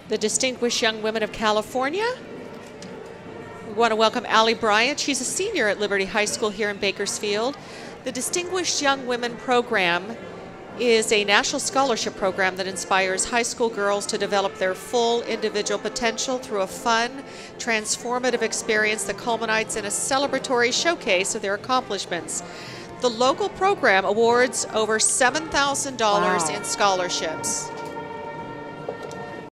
the Distinguished Young Women of California. We want to welcome Allie Bryant. She's a senior at Liberty High School here in Bakersfield. The Distinguished Young Women program is a national scholarship program that inspires high school girls to develop their full individual potential through a fun, transformative experience that culminates in a celebratory showcase of their accomplishments. The local program awards over $7,000 in scholarships.